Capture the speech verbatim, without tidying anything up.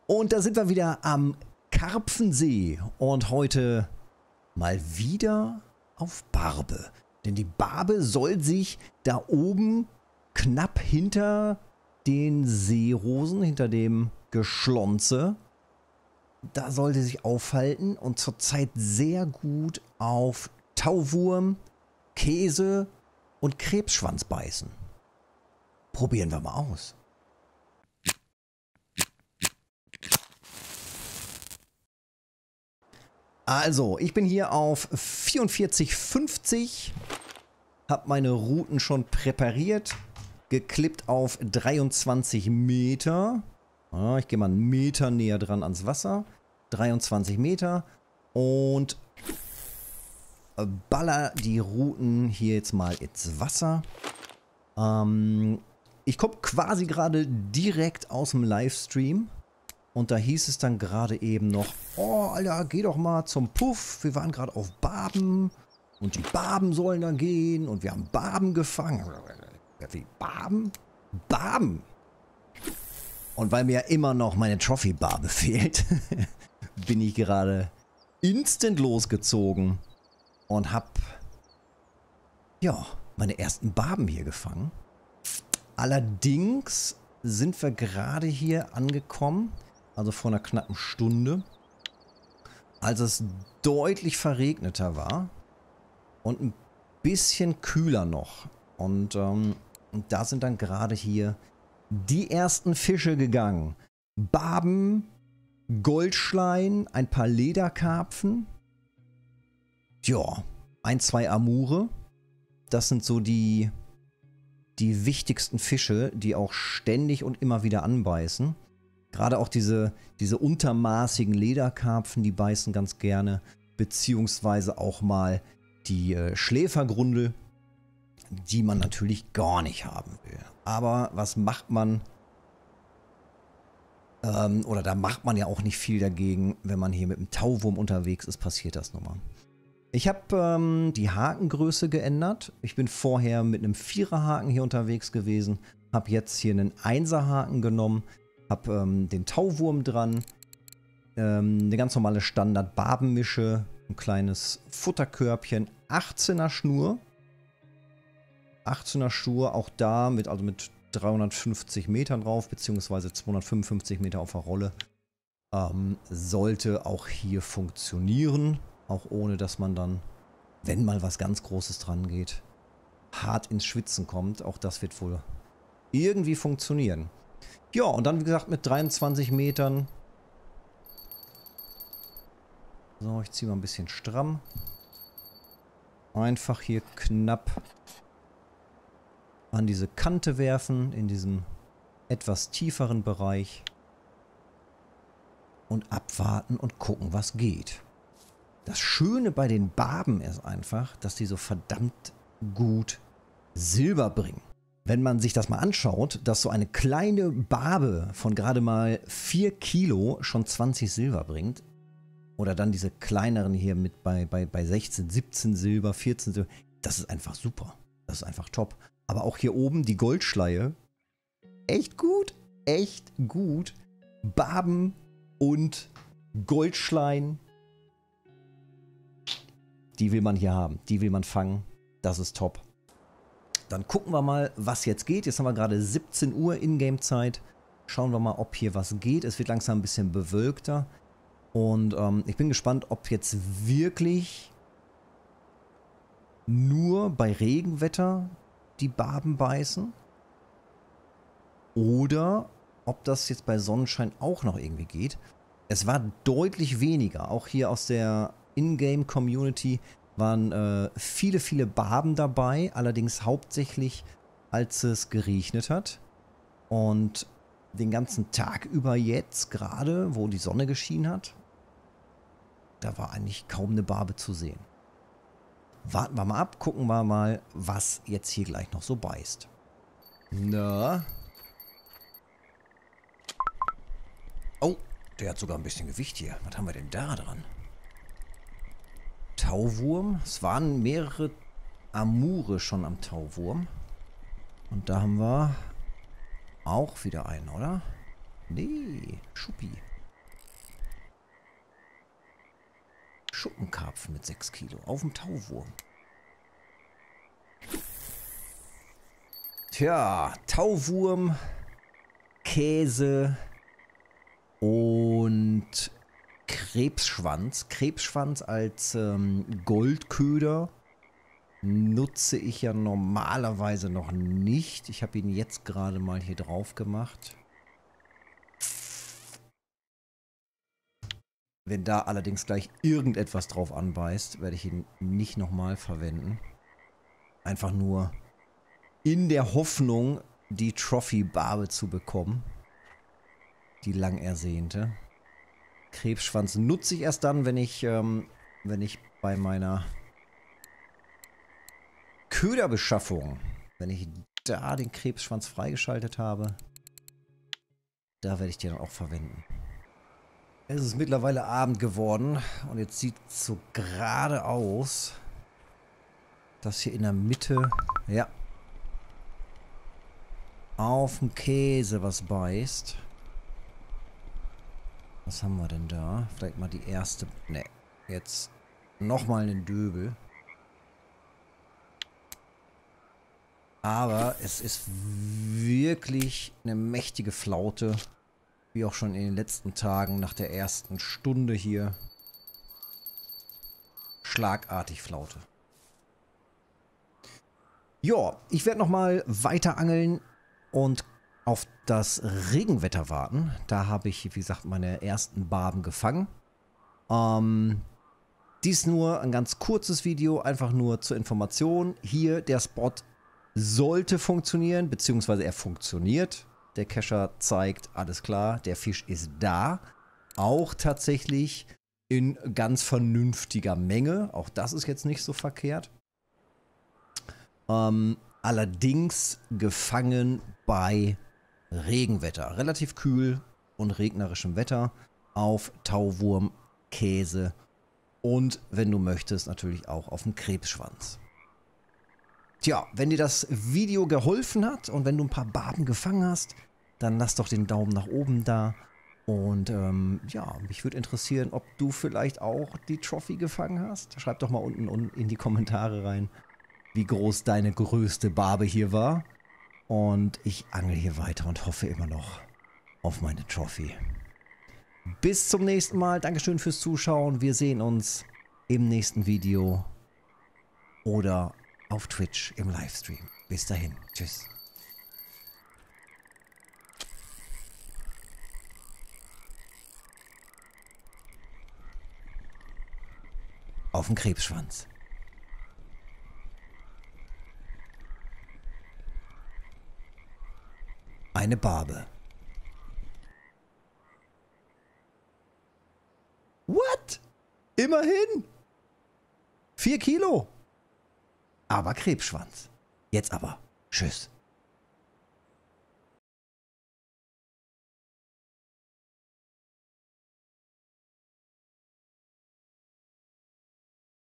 Und da sind wir wieder am Karpfensee und heute mal wieder auf Barbe. Denn die Barbe soll sich da oben knapp hinter den Seerosen, hinter dem Geschlonze, da soll sie sich aufhalten und zurzeit sehr gut auf Tauwurm, Käse und Krebsschwanz beißen. Probieren wir mal aus. Also, ich bin hier auf vierundvierzig fünfzig, habe meine Routen schon präpariert, geklippt auf dreiundzwanzig Meter. Ja, ich gehe mal einen Meter näher dran ans Wasser. dreiundzwanzig Meter und baller die Routen hier jetzt mal ins Wasser. Ähm, ich komme quasi gerade direkt aus dem Livestream. Und da hieß es dann gerade eben noch, oh, Alter, geh doch mal zum Puff. Wir waren gerade auf Barben und die Barben sollen da gehen und wir haben Barben gefangen. Wie Barben? Barben! Und weil mir immer noch meine Trophy-Barbe fehlt, bin ich gerade instant losgezogen und hab, ja, meine ersten Barben hier gefangen. Allerdings sind wir gerade hier angekommen, also vor einer knappen Stunde, als es deutlich verregneter war und ein bisschen kühler noch. Und, ähm, und da sind dann gerade hier die ersten Fische gegangen. Barben, Goldschleien, ein paar Lederkarpfen, ja, ein, zwei Amure. Das sind so die, die wichtigsten Fische, die auch ständig und immer wieder anbeißen. Gerade auch diese, diese untermaßigen Lederkarpfen, die beißen ganz gerne. Beziehungsweise auch mal die äh, Schläfergrundel, die man natürlich gar nicht haben will. Aber was macht man? Ähm, oder da macht man ja auch nicht viel dagegen, wenn man hier mit dem Tauwurm unterwegs ist, passiert das nun mal. Ich habe ähm, die Hakengröße geändert. Ich bin vorher mit einem Viererhaken hier unterwegs gewesen. Habe jetzt hier einen Einserhaken genommen. Habe ähm, den Tauwurm dran. Ähm, eine ganz normale Standard-Barbenmische. Ein kleines Futterkörbchen. achtzehner Schnur. achtzehner Schnur, auch da mit, also mit dreihundertfünfzig Metern drauf, beziehungsweise zweihundertfünfundfünfzig Meter auf der Rolle. Ähm, sollte auch hier funktionieren. Auch ohne, dass man dann, wenn mal was ganz Großes dran geht, hart ins Schwitzen kommt. Auch das wird wohl irgendwie funktionieren. Ja, und dann wie gesagt mit dreiundzwanzig Metern. So, ich ziehe mal ein bisschen stramm. Einfach hier knapp an diese Kante werfen, in diesem etwas tieferen Bereich. Und abwarten und gucken, was geht. Das Schöne bei den Barben ist einfach, dass die so verdammt gut Silber bringen. Wenn man sich das mal anschaut, dass so eine kleine Barbe von gerade mal vier Kilo schon zwanzig Silber bringt. Oder dann diese kleineren hier mit bei, bei, bei sechzehn, siebzehn Silber, vierzehn Silber. Das ist einfach super. Das ist einfach top. Aber auch hier oben die Goldschleie. Echt gut. Echt gut. Barben und Goldschleien. Die will man hier haben. Die will man fangen. Das ist top. Dann gucken wir mal, was jetzt geht. Jetzt haben wir gerade siebzehn Uhr Ingame-Zeit. Schauen wir mal, ob hier was geht. Es wird langsam ein bisschen bewölkter. Und ähm, ich bin gespannt, ob jetzt wirklich nur bei Regenwetter die Barben beißen. Oder ob das jetzt bei Sonnenschein auch noch irgendwie geht. Es war deutlich weniger. Auch hier aus der Ingame-Community waren äh, viele, viele Barben dabei. Allerdings hauptsächlich, als es geregnet hat. Und den ganzen Tag über jetzt, gerade wo die Sonne geschienen hat, da war eigentlich kaum eine Barbe zu sehen. Warten wir mal ab, gucken wir mal, was jetzt hier gleich noch so beißt. Na. Oh, der hat sogar ein bisschen Gewicht hier. Was haben wir denn da dran? Tauwurm. Es waren mehrere Amure schon am Tauwurm. Und da haben wir auch wieder einen, oder? Nee, Schuppi. Schuppenkarpfen mit sechs Kilo auf dem Tauwurm. Tja, Tauwurm, Käse und Krebsschwanz. Krebsschwanz als ähm, Goldköder nutze ich ja normalerweise noch nicht. Ich habe ihn jetzt gerade mal hier drauf gemacht. Wenn da allerdings gleich irgendetwas drauf anbeißt, werde ich ihn nicht nochmal verwenden. Einfach nur in der Hoffnung, die Trophy-Barbe zu bekommen. Die lang ersehnte. Krebsschwanz nutze ich erst dann, wenn ich, ähm, wenn ich bei meiner Köderbeschaffung, wenn ich da den Krebsschwanz freigeschaltet habe, da werde ich den dann auch verwenden. Es ist mittlerweile Abend geworden und jetzt sieht es so gerade aus, dass hier in der Mitte, ja, auf dem Käse was beißt. Was haben wir denn da? Vielleicht mal die erste, ne, jetzt nochmal einen Döbel. Aber es ist wirklich eine mächtige Flaute. Wie auch schon in den letzten Tagen nach der ersten Stunde hier. Schlagartig Flaute. Ja, ich werde nochmal weiter angeln und auf das Regenwetter warten. Da habe ich, wie gesagt, meine ersten Barben gefangen. Ähm, dies nur ein ganz kurzes Video, einfach nur zur Information. Hier der Spot sollte funktionieren, beziehungsweise er funktioniert. Der Kescher zeigt, alles klar, der Fisch ist da. Auch tatsächlich in ganz vernünftiger Menge. Auch das ist jetzt nicht so verkehrt. Ähm, allerdings gefangen bei Regenwetter. Relativ kühl und regnerischem Wetter auf Tauwurm, Käse und, wenn du möchtest, natürlich auch auf dem Krebsschwanz. Tja, wenn dir das Video geholfen hat und wenn du ein paar Barben gefangen hast, dann lass doch den Daumen nach oben da. Und ähm, ja, mich würde interessieren, ob du vielleicht auch die Trophy gefangen hast. Schreib doch mal unten in die Kommentare rein, wie groß deine größte Barbe hier war. Und ich angel hier weiter und hoffe immer noch auf meine Trophy. Bis zum nächsten Mal. Dankeschön fürs Zuschauen. Wir sehen uns im nächsten Video oder auf Twitch im Livestream. Bis dahin. Tschüss. Auf den Krebsschwanz. Eine Barbe. What? Immerhin. Vier Kilo. Aber Krebsschwanz. Jetzt aber. Tschüss.